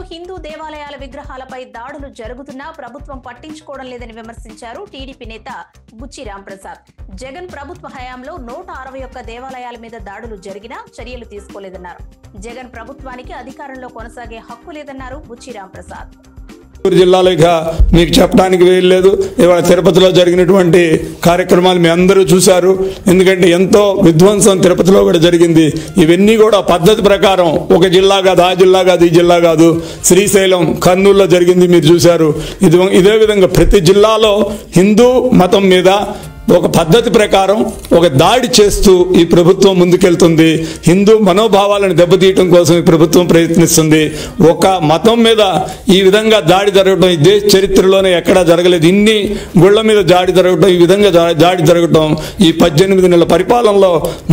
హిందూ దేవాలయాల విగ్రహాలపై దాడులు జరుగుతున్నా ప్రభుత్వం పట్టించుకోవడం లేదని విమర్శించారు టీడీపీ నేత బుచ్చి రాంప్రసాద్. జగన్ ప్రభుత్వ హయాంలో 161 దేవాలయాల మీద దాడులు జరిగినా చర్యలు తీసుకోలేదన్నారు. జగన్ ప్రభుత్వానికి అధికారంలో కొనసాగే హక్కు లేదన్నారు బుచ్చి రాంప్రసాద్. జిల్లాలో ఇక మీకు చెప్పడానికి వీల్లేదు. ఇవాళ తిరుపతిలో జరిగినటువంటి కార్యక్రమాలు మీ అందరూ చూశారు. ఎందుకంటే ఎంతో విధ్వంసం తిరుపతిలో కూడా జరిగింది. ఇవన్నీ కూడా పద్ధతి ప్రకారం ఒక జిల్లా కాదు, ఆ జిల్లా కాదు, ఈ జిల్లా కాదు, శ్రీశైలం కర్నూలులో జరిగింది మీరు చూశారు. ఇదే విధంగా ప్రతి జిల్లాలో హిందూ మతం మీద ఒక పద్ధతి ప్రకారం ఒక దాడి చేస్తూ ఈ ప్రభుత్వం ముందుకెళ్తుంది. హిందూ మనోభావాలను దెబ్బతీయటం కోసం ఈ ప్రభుత్వం ప్రయత్నిస్తుంది. ఒక మతం మీద ఈ విధంగా దాడి జరగడం ఈ దేశ చరిత్రలోనే ఎక్కడా జరగలేదు. ఇన్ని గుళ్ల మీద దాడి జరగడం, ఈ విధంగా దాడి జరగడం ఈ 18 నెలల పరిపాలనలో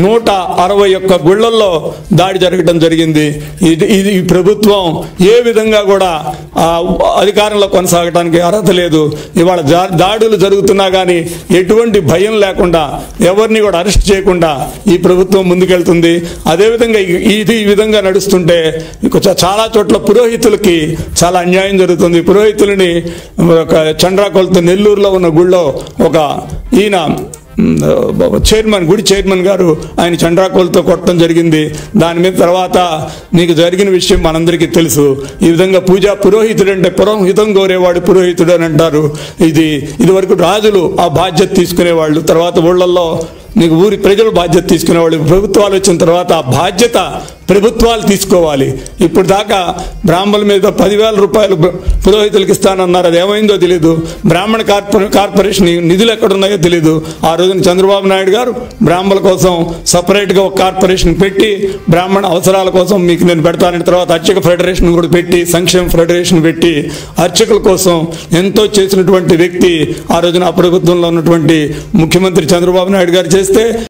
161 గుళ్లల్లో దాడి జరగడం జరిగింది. ఇది ఈ ప్రభుత్వం ఏ విధంగా కూడా అధికారంలో కొనసాగడానికి అర్హత లేదు. ఇవాళ దాడులు జరుగుతున్నా కానీ ఎటువంటి భయం లేకుండా ఎవరిని కూడా అరెస్ట్ చేయకుండా ఈ ప్రభుత్వం ముందుకెళ్తుంది. అదేవిధంగా ఈ విధంగా నడుస్తుంటే చాలా చోట్ల పురోహితులకి చాలా అన్యాయం జరుగుతుంది. పురోహితులని చండ్రాకొలత నెల్లూరులో ఉన్న గుళ్ళో ఒక ఈయన గుడి చైర్మన్ గారు ఆయన చండ్రాకోలతో కొట్టడం జరిగింది. దాని మీద తర్వాత నీకు జరిగిన విషయం మనందరికీ తెలుసు. ఈ విధంగా పురోహితుడు అంటే పురోహితం కోరేవాడు పురోహితుడు అని అంటారు. ఇదివరకు రాజులు ఆ బాధ్యత తీసుకునేవాళ్ళు, తర్వాత ఊళ్ళల్లో నీకు ఊరి ప్రజలు బాధ్యత తీసుకునేవాళ్ళు. ప్రభుత్వాలు వచ్చిన తర్వాత ఆ బాధ్యత ప్రభుత్వాలు తీసుకోవాలి. ఇప్పుడు దాకా బ్రాహ్మణుల మీద 10,000 రూపాయలు పురోహితులకు ఇస్తానన్నారు. అది ఏమైందో తెలియదు. బ్రాహ్మణ కార్పొరేషన్ నిధులు ఎక్కడున్నాయో తెలియదు. ఆ రోజున చంద్రబాబు నాయుడు గారు బ్రాహ్మణుల కోసం సపరేట్గా ఒక కార్పొరేషన్ పెట్టి బ్రాహ్మణ అవసరాల కోసం మీకు నేను పెడతానని తర్వాత అర్చక ఫెడరేషన్ కూడా పెట్టి, సంక్షేమ ఫెడరేషన్ పెట్టి అర్చకుల కోసం ఎంతో చేసినటువంటి వ్యక్తి ఆ రోజున ఆ ప్రభుత్వంలో ఉన్నటువంటి ముఖ్యమంత్రి చంద్రబాబు నాయుడు గారు చేస్తే